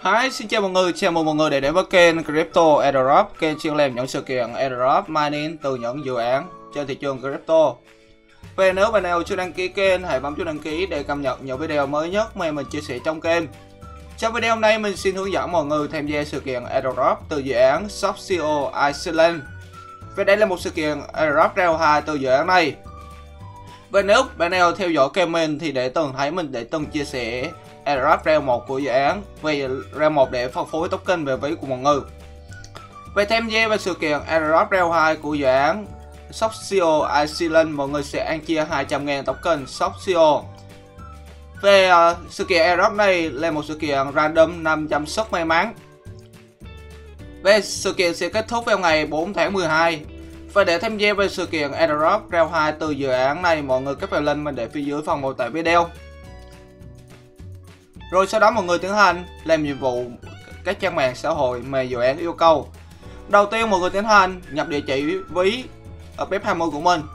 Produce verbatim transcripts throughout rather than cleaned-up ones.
Hi, xin chào mọi người, chào mừng mọi người đã đến với kênh Crypto Airdrop, kênh chuyên làm những sự kiện Airdrop mining từ những dự án trên thị trường crypto. Và nếu bạn nào chưa đăng ký kênh, hãy bấm chuông đăng ký để cập nhật những video mới nhất mà mình chia sẻ trong kênh. Trong video hôm nay, mình xin hướng dẫn mọi người tham gia sự kiện Airdrop từ dự án Softio Iceland. Và đây là một sự kiện Airdrop round hai từ dự án này. Và nếu bạn nào theo dõi kênh mình thì để từng thấy mình để từng chia sẻ Airdrop round một của dự án, vì round một để phân phối token về ví của mọi người. Về tham gia vào sự kiện Airdrop round hai của dự án Softio Iceland, mọi người sẽ ăn chia hai trăm nghìn token Softio. Về uh, sự kiện Airdrop này là một sự kiện random năm trăm suất may mắn. Về sự kiện sẽ kết thúc vào ngày bốn tháng mười hai. Và để tham gia vào sự kiện Airdrop round hai từ dự án này, mọi người kết vào link mình để phía dưới phần mô tả video. Rồi sau đó mọi người tiến hành làm nhiệm vụ các trang mạng xã hội mà dự án yêu cầu. Đầu tiên mọi người tiến hành nhập địa chỉ ví ở pep hai mươi của mình.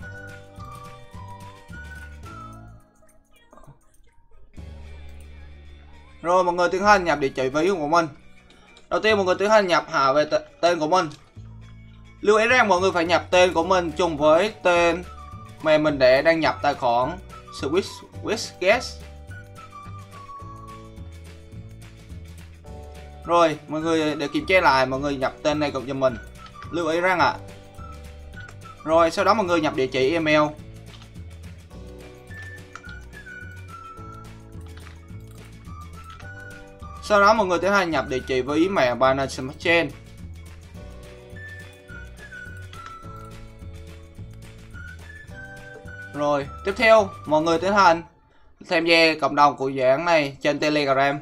Rồi mọi người tiến hành nhập địa chỉ ví của mình. Đầu tiên mọi người tiến hành nhập hạ về tên của mình. Lưu ý rằng mọi người phải nhập tên của mình chung với tên mà mình để đăng nhập tài khoản Swiss WizGuess. Rồi mọi người để kiểm tra lại, mọi người nhập tên này cùng cho mình. Lưu ý rằng ạ. À. Rồi sau đó mọi người nhập địa chỉ email. Sau đó mọi người tiến hành nhập địa chỉ ví mã Binance Smart Chain. Rồi tiếp theo mọi người tiến hành tham gia cộng đồng của dự án này trên Telegram.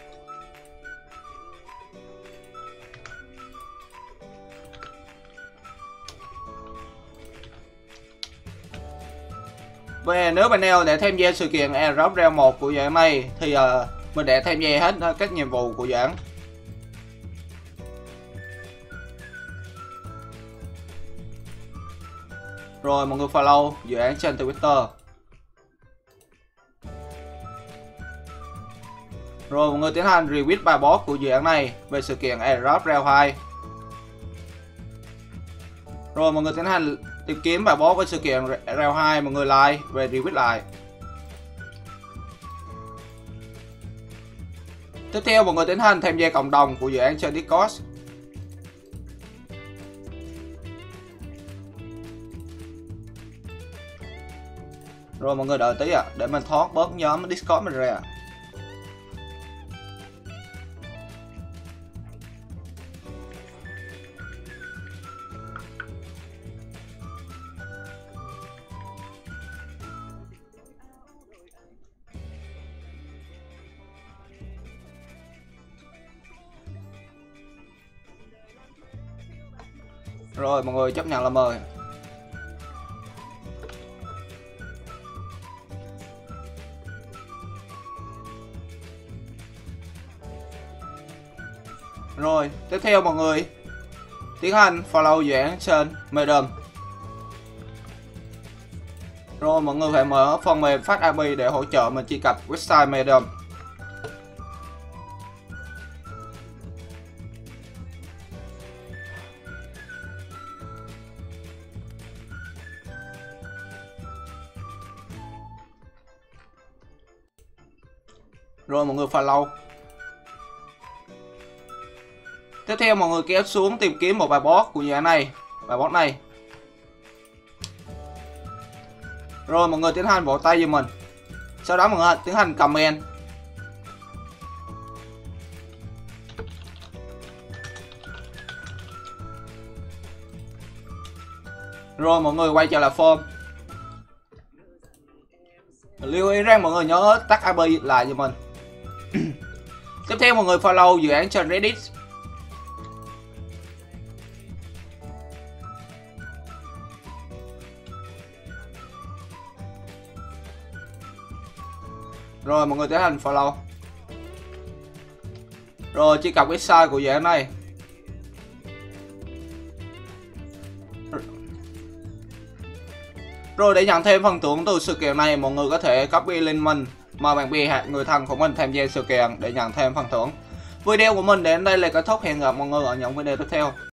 Và nếu bạn nào để tham gia sự kiện Airdrop round một của dự án này thì uh, mình đã tham gia hết các nhiệm vụ của dự án. Rồi mọi người follow dự án trên Twitter. Rồi mọi người tiến hành retweet bài post của dự án này về sự kiện Airdrop round hai. Rồi mọi người tiến hành tìm kiếm bài post với sự kiện round hai, mọi người like và retweet lại. Tiếp theo mọi người tiến hành tham gia cộng đồng của dự án trên Discord. Rồi mọi người đợi tí ạ, à, để mình thoát bớt nhóm Discord mình ra. Rồi mọi người chấp nhận là mời. Rồi tiếp theo mọi người tiến hành follow dự án trên Medium. Rồi mọi người phải mở phần mềm Fast a pê i để hỗ trợ mình truy cập website Medium. Rồi mọi người follow. Tiếp theo mọi người kéo xuống tìm kiếm một bài post của dự án này, bài post này. Rồi mọi người tiến hành vỗ tay giùm mình. Sau đó mọi người tiến hành comment. Rồi mọi người quay trở lại form. Lưu ý rằng mọi người nhớ tắt a pê i lại giùm mình. Tiếp theo mọi người follow dự án trên Reddit. Rồi mọi người tiến hành follow. Rồi truy cập website của dự án này. Rồi để nhận thêm phần thưởng từ sự kiện này, mọi người có thể copy link mình mời bạn bè hoặc người thân của mình tham gia sự kiện để nhận thêm phần thưởng. Video của mình đến đây là kết thúc, hẹn gặp mọi người ở những video tiếp theo.